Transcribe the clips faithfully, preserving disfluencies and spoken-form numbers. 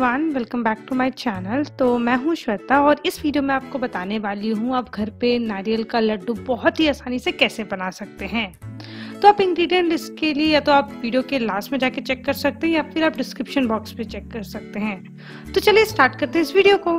Everyone, welcome back to my channel. तो मैं हूं श्वेता और इस वीडियो में आपको बताने वाली हूं आप घर पे नारियल का लड्डू बहुत ही आसानी से कैसे बना सकते हैं। तो आप इंग्रेडिएंट लिस्ट के लिए या तो आप वीडियो के लास्ट में जाके चेक कर सकते हैं या फिर आप डिस्क्रिप्शन बॉक्स पे चेक कर सकते हैं। तो चलिए स्टार्ट करते हैं इस वीडियो को।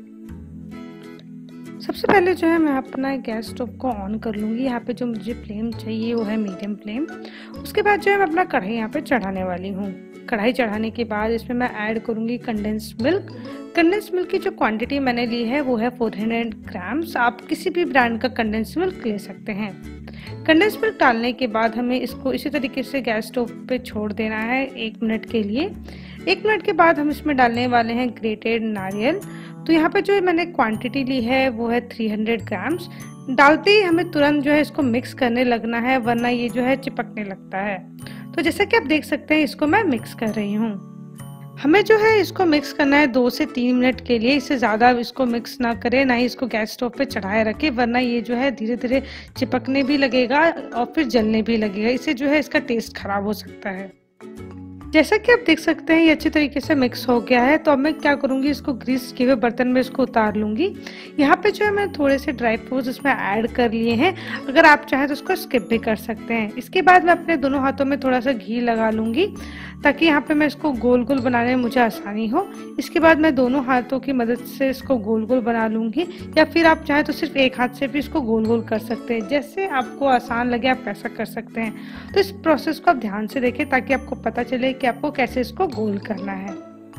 सबसे पहले जो है मैं अपना गैस स्टोव को ऑन कर लूँगी। यहाँ पे जो मुझे फ्लेम चाहिए वो है मीडियम फ्लेम। उसके बाद जो है मैं अपना कढ़ाई यहाँ पे चढ़ाने वाली हूँ। कढ़ाई चढ़ाने के बाद इसमें मैं ऐड करूँगी कंडेंस्ड मिल्क। कंडेंस्ड मिल्क की जो क्वांटिटी मैंने ली है वो है चार सौ ग्राम्स। आप किसी भी ब्रांड का कंडेंस्ड मिल्क ले सकते हैं। कंडेंस्ड मिल्क डालने के बाद हमें इसको इसी तरीके से गैस स्टोव पे छोड़ देना है एक मिनट के लिए। एक मिनट के बाद हम इसमें डालने वाले हैं ग्रेटेड नारियल। तो यहाँ पे जो मैंने क्वांटिटी ली है वो है तीन सौ ग्राम्स। डालते ही हमें तुरंत जो है इसको मिक्स करने लगना है, वरना ये जो है चिपकने लगता है। तो जैसा कि आप देख सकते हैं इसको मैं मिक्स कर रही हूँ। हमें जो है इसको मिक्स करना है दो से तीन मिनट के लिए। इससे ज़्यादा इसको मिक्स ना करें, ना ही इसको गैस स्टोव पे चढ़ाए रखें, वरना ये जो है धीरे धीरे चिपकने भी लगेगा और फिर जलने भी लगेगा। इससे जो है इसका टेस्ट खराब हो सकता है। जैसा कि आप देख सकते हैं ये अच्छी तरीके से मिक्स हो गया है। तो अब मैं क्या करूँगी, इसको ग्रीस किए हुए बर्तन में इसको उतार लूँगी। यहाँ पे जो है मैं थोड़े से ड्राई फ्रूट्स इसमें ऐड कर लिए हैं। अगर आप चाहें तो उसको स्किप भी कर सकते हैं। इसके बाद मैं अपने दोनों हाथों में थोड़ा सा घी लगा लूँगी ताकि यहाँ पे मैं इसको गोल गोल बनाने में मुझे आसानी हो। इसके बाद मैं दोनों हाथों की मदद से इसको गोल गोल बना लूँगी, या फिर आप चाहें तो सिर्फ एक हाथ से भी इसको गोल गोल कर सकते हैं। जैसे आपको आसान लगे आप ऐसा कर सकते हैं। तो इस प्रोसेस को आप ध्यान से देखें ताकि आपको पता चले कि आपको कैसे इसको गोल करना है।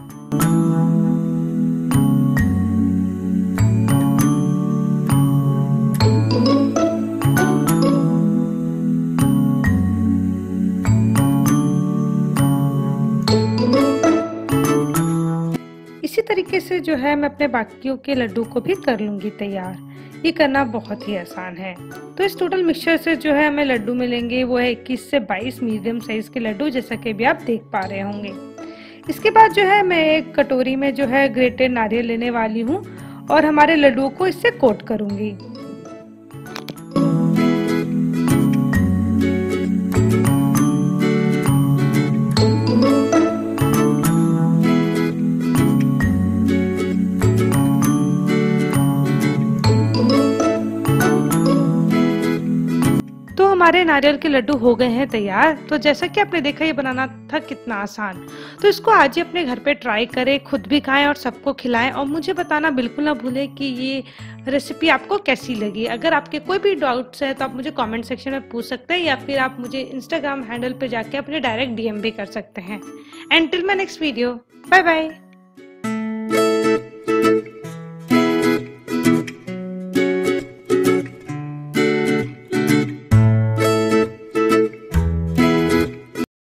इसी तरीके से जो है मैं अपने बाकियों के लड्डू को भी कर लूंगी तैयार। ये करना बहुत ही आसान है। तो इस टोटल मिक्सचर से जो है हमें लड्डू मिलेंगे वो है इक्कीस से बाईस मीडियम साइज के लड्डू, जैसा कि भी आप देख पा रहे होंगे। इसके बाद जो है मैं एक कटोरी में जो है ग्रेटेड नारियल लेने वाली हूँ और हमारे लड्डुओं को इससे कोट करूंगी। हमारे नारियल के लड्डू हो गए हैं तैयार। तो जैसा कि आपने देखा ये बनाना था कितना आसान। तो इसको आज ही अपने घर पे ट्राई करें, खुद भी खाएं और सबको खिलाएं और मुझे बताना बिल्कुल ना भूलें कि ये रेसिपी आपको कैसी लगी। अगर आपके कोई भी डाउट्स है तो आप मुझे कमेंट सेक्शन में पूछ सकते हैं या फिर आप मुझे इंस्टाग्राम हैंडल पे जाके अपने डायरेक्ट डीएम भी कर सकते हैं। And till my next video, bye bye.